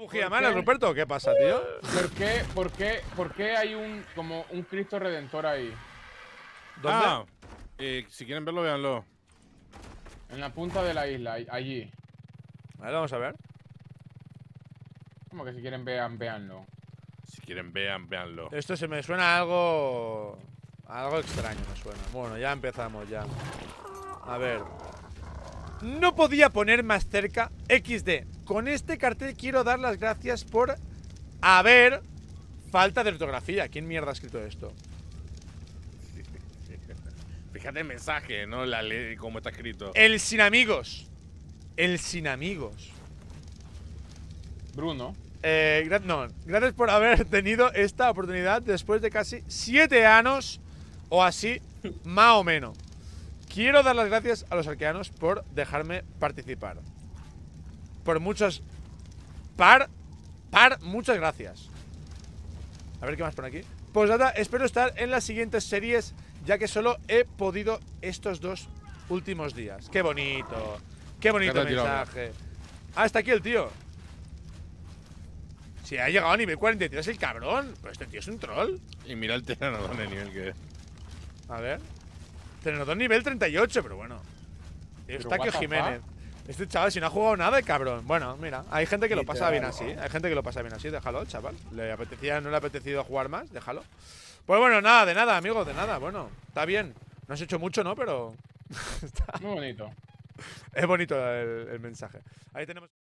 ¿Bujía mala, Ruperto? ¿Qué pasa, tío? ¿Por qué hay como un Cristo Redentor ahí? ¿Dónde? Ah, si quieren verlo, véanlo. En la punta de la isla, allí. A ver, vamos a ver. Como que si quieren véanlo. Si quieren, véanlo. Esto se me suena a algo... Algo extraño me suena. Bueno, ya empezamos, ya. A ver. No podía poner más cerca XD. Con este cartel quiero dar las gracias por haber... Falta de ortografía. ¿Quién mierda ha escrito esto? Fíjate el mensaje, no la ley como está escrito. El sin amigos. El sin amigos. Bruno. Gracias por haber tenido esta oportunidad después de casi 7 años o así, más o menos. Quiero dar las gracias a los arqueanos por dejarme participar. Por muchos... muchas gracias. A ver qué más pone aquí. Pues nada, espero estar en las siguientes series, ya que solo he podido estos 2 últimos días. Qué bonito. Qué bonito mensaje. Ah, está aquí el tío. Si ha llegado a nivel 43 el cabrón. Pues este tío es un troll. Y mira el Pteranodon el nivel que es. A ver. Pteranodon nivel 38, pero bueno. Eustaquio Jiménez. Este chaval, si no ha jugado nada, el cabrón. Bueno, mira, hay gente que lo pasa bien así. Hay gente que lo pasa bien así. Déjalo, chaval. No le ha apetecido jugar más. Déjalo. Pues bueno, nada, de nada, amigo, de nada. Bueno, está bien. No has hecho mucho, ¿no? Pero. Muy bonito. Es bonito el mensaje. Ahí tenemos.